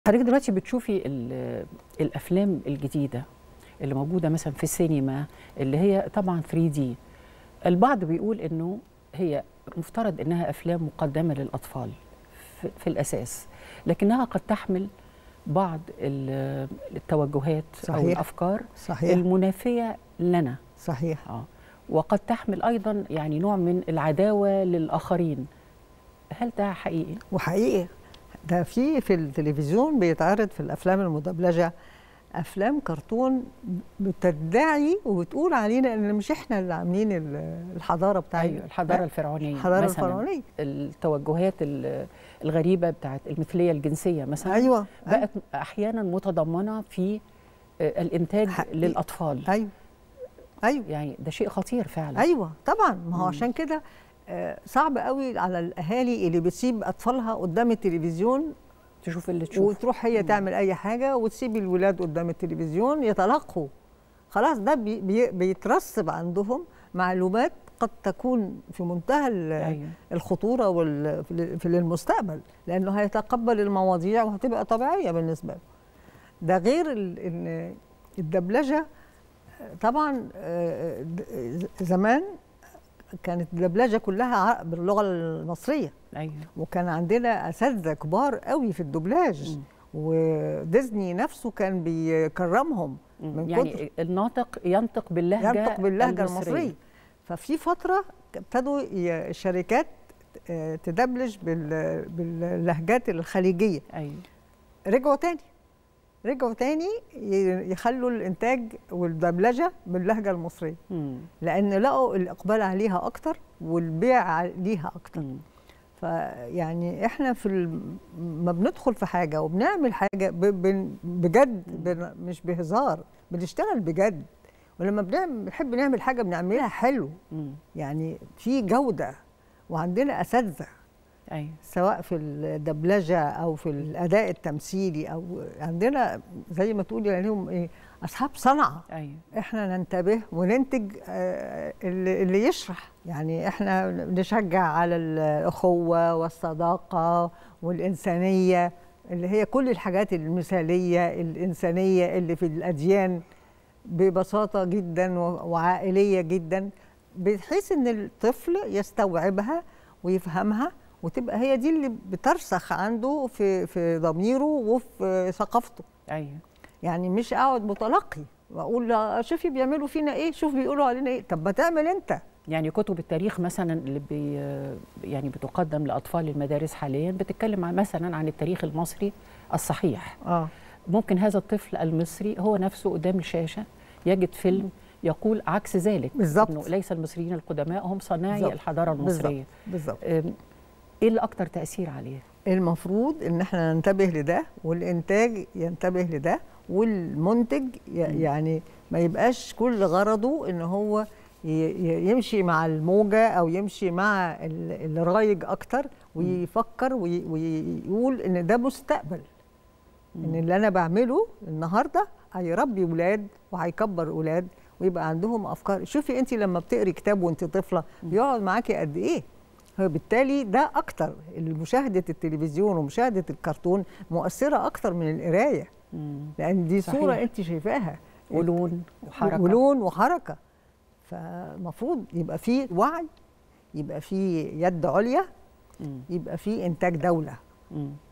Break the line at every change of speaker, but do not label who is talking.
حضرتك دلوقتي بتشوفي الافلام الجديده اللي موجوده مثلا في السينما، اللي هي طبعا 3D. البعض بيقول انه هي مفترض انها افلام مقدمه للاطفال في الاساس، لكنها قد تحمل بعض التوجهات
صحيح.
او الافكار
صحيح.
المنافيه لنا.
صحيح.
وقد تحمل ايضا يعني نوع من العداوه للاخرين. هل ده حقيقي؟
وحقيقي ده في التلفزيون بيتعرض في الافلام المدبلجه افلام كرتون بتدعي وبتقول علينا ان مش احنا اللي عاملين الحضاره بتاعتنا.
أيوة، الحضاره الفرعونيه.
الحضاره الفرعونيه،
التوجهات الغريبه بتاعت المثليه الجنسيه مثلا.
ايوه
بقت احيانا متضمنه في الانتاج للاطفال.
ايوه ايوه،
يعني ده شيء خطير فعلا.
ايوه طبعا. ما هو عشان كده صعب قوي على الاهالي اللي بتسيب اطفالها قدام التلفزيون
تشوف اللي تشوف،
وتروح هي تعمل اي حاجه وتسيب الولاد قدام التلفزيون يتلقوا. خلاص ده بيترسب عندهم معلومات قد تكون في منتهى الخطوره في المستقبل، لانه هيتقبل المواضيع وهتبقى طبيعيه بالنسبه له. ده غير ان الدبلجه طبعا زمان كانت الدبلجه كلها باللغه المصريه.
ايوه،
وكان عندنا اساتذه كبار قوي في الدبلاج، وديزني نفسه كان بيكرمهم من
يعني الناطق ينطق باللهجه
المصريه. ففي فتره ابتدوا الشركات تدبلج باللهجات الخليجيه.
ايوه،
رجعوا تاني يخلوا الانتاج والدبلجه باللهجه المصريه، لان لقوا الاقبال عليها اكتر والبيع ليها اكتر. فيعني احنا ما بندخل في حاجه وبنعمل حاجه بجد، مش بهزار، بنشتغل بجد. ولما بنحب نعمل حاجه بنعملها حلو، يعني في جوده وعندنا اساتذه.
أيوة.
سواء في الدبلجه او في الاداء التمثيلي، او عندنا زي ما تقولي عليهم ايه، اصحاب صنعه.
أيوة.
احنا ننتبه وننتج اللي يشرح. يعني احنا نشجع على الاخوه والصداقه والانسانيه، اللي هي كل الحاجات المثاليه الانسانيه اللي في الاديان ببساطه جدا وعائليه جدا، بحيث ان الطفل يستوعبها ويفهمها، وتبقى هي دي اللي بترسخ عنده في ضميره وفي ثقافته.
ايوه،
يعني مش اقعد متلقي واقول شوفي بيعملوا فينا ايه، شوف بيقولوا علينا ايه. طب ما تعمل انت.
يعني كتب التاريخ مثلا اللي يعني بتقدم لاطفال المدارس حاليا بتتكلم مثلا عن التاريخ المصري الصحيح. ممكن هذا الطفل المصري هو نفسه قدام الشاشه يجد فيلم يقول عكس ذلك.
بالظبط.
انه ليس المصريين القدماء هم صناعي الحضاره المصريه.
بالظبط.
ايه اللي اكتر تاثير عليه؟
المفروض ان احنا ننتبه لده، والانتاج ينتبه لده، والمنتج يعني ما يبقاش كل غرضه ان هو يمشي مع الموجه او يمشي مع الرايج اكتر، ويفكر ويقول ان ده مستقبل، ان اللي انا بعمله النهارده هيربي ولاد وهيكبر اولاد ويبقى عندهم افكار. شوفي انت لما بتقري كتاب وانت طفله بيقعد معاكي قد ايه. بالتالي ده اكتر، مشاهده التلفزيون ومشاهده الكرتون مؤثره اكتر من القرايه، لان دي صحيح. صوره انت شايفاها
ولون وحركه.
فمفروض يبقى في وعي، يبقى في يد عليا، يبقى في انتاج دوله.